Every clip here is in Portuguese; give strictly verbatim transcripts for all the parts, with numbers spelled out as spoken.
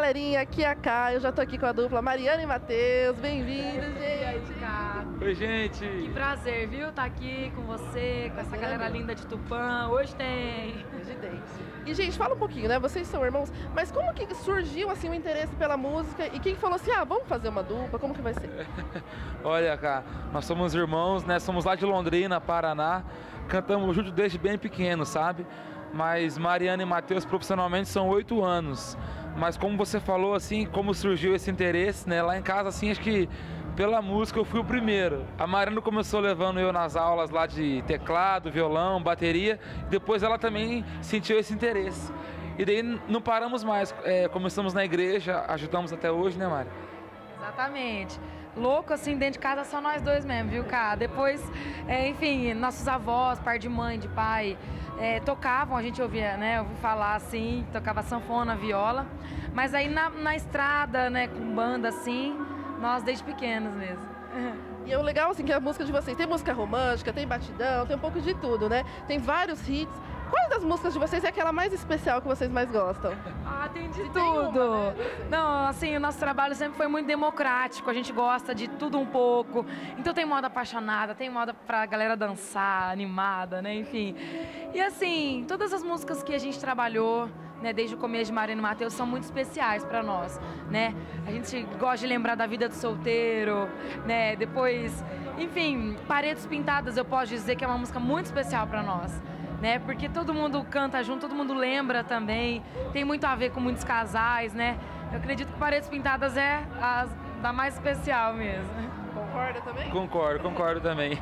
galerinha, aqui é a Cá, eu já tô aqui com a dupla Mariana e Matheus, bem-vindos, gente! Oi, gente! Que prazer, viu? Tá aqui com você, com essa galera linda de Tupã, hoje tem! Hoje tem. E, gente, fala um pouquinho, né? Vocês são irmãos, mas como que surgiu, assim, o interesse pela música e quem falou assim, ah, vamos fazer uma dupla, como que vai ser? Olha, Cá, nós somos irmãos, né? Somos lá de Londrina, Paraná, cantamos juntos desde bem pequeno, sabe? Mas Mariana e Matheus profissionalmente são oito anos. Mas como você falou, assim, como surgiu esse interesse, né? Lá em casa, assim, acho que pela música eu fui o primeiro. A Mariana começou levando eu nas aulas lá de teclado, violão, bateria. E depois ela também sentiu esse interesse. E daí não paramos mais. É, começamos na igreja, ajudamos até hoje, né, Mari? Exatamente. Louco, assim, dentro de casa só nós dois mesmo, viu, cara? Depois, é, enfim, nossos avós, par de mãe, de pai, é, tocavam, a gente ouvia, né, ouvia falar assim, tocava sanfona, viola. Mas aí na, na estrada, né, com banda assim, nós desde pequenos mesmo. E o legal, assim, que a música de vocês tem música romântica, tem batidão, tem um pouco de tudo, né? Tem vários hits. Qual das músicas de vocês é aquela mais especial que vocês mais gostam? Ah, tem de Se tudo. tem uma, né? Não, assim, o nosso trabalho sempre foi muito democrático, a gente gosta de tudo um pouco. Então tem moda apaixonada, tem moda pra galera dançar, animada, né, enfim. E assim, todas as músicas que a gente trabalhou, né, desde o começo de Mariana e Matheus são muito especiais pra nós, né? A gente gosta de lembrar da vida do solteiro, né, depois, enfim, Paredes Pintadas eu posso dizer que é uma música muito especial pra nós. Né? Porque todo mundo canta junto, todo mundo lembra também, tem muito a ver com muitos casais, né? Eu acredito que Paredes Pintadas é a da mais especial mesmo. Concorda também? Concordo, concordo também.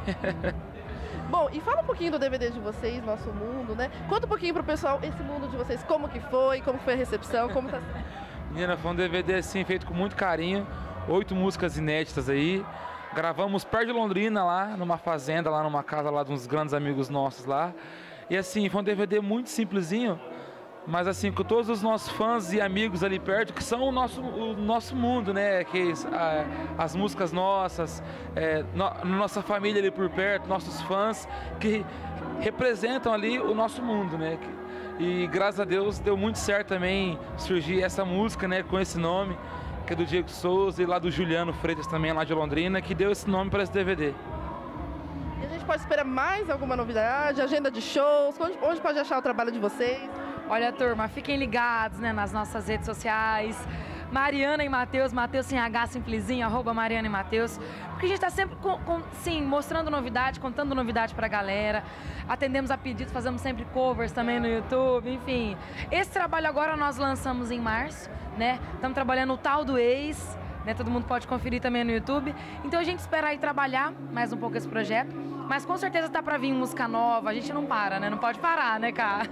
Bom, e fala um pouquinho do D V D de vocês, Nosso Mundo, né? Conta um pouquinho pro pessoal esse mundo de vocês, como que foi, como foi a recepção, como tá sendo. Menina, foi um D V D assim, feito com muito carinho, oito músicas inéditas aí. Gravamos perto de Londrina, lá numa fazenda, lá numa casa lá de uns grandes amigos nossos lá. E assim, foi um D V D muito simplesinho, mas assim, com todos os nossos fãs e amigos ali perto, que são o nosso, o nosso mundo, né? Que, a, as músicas nossas, é, no, nossa família ali por perto, nossos fãs, que representam ali o nosso mundo, né? E graças a Deus deu muito certo também surgir essa música, né? Com esse nome, que é do Diego Souza e lá do Juliano Freitas também, lá de Londrina, que deu esse nome para esse D V D. E a gente pode esperar mais alguma novidade, agenda de shows, onde, onde pode achar o trabalho de vocês? Olha, turma, fiquem ligados, né, nas nossas redes sociais. Mariana e Matheus, Matheus sem H, simplesinho, arroba Mariana e Matheus. Porque a gente está sempre, com, com, sim, mostrando novidade, contando novidade pra galera. Atendemos a pedidos, fazemos sempre covers também no YouTube, enfim. Esse trabalho agora nós lançamos em março, né? Estamos trabalhando o Tal do Ex, né? Todo mundo pode conferir também no YouTube. Então a gente espera aí trabalhar mais um pouco esse projeto. Mas com certeza tá pra vir música nova, a gente não para, né? Não pode parar, né, cara?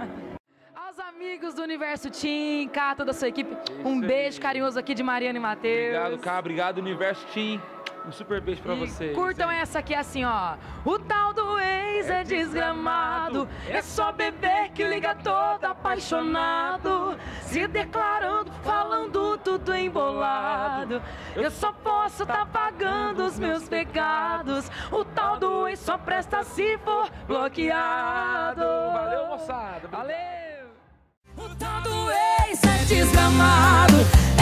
Aos amigos do Universo Team, cá, toda a sua equipe, um beijo carinhoso aqui de Mariana e Matheus. Obrigado, Cá, obrigado, Universo Team. Um super beijo pra e vocês. Curtam hein? essa aqui assim, ó. O tal do ex é, é desgramado, é só bebê que liga todo apaixonado, se declarando, falando tudo embolado. Eu só posso tá pagando os meus pecados. O tal do ex só presta se for bloqueado. Valeu, moçada. Valeu. O tal do ex é desgramado,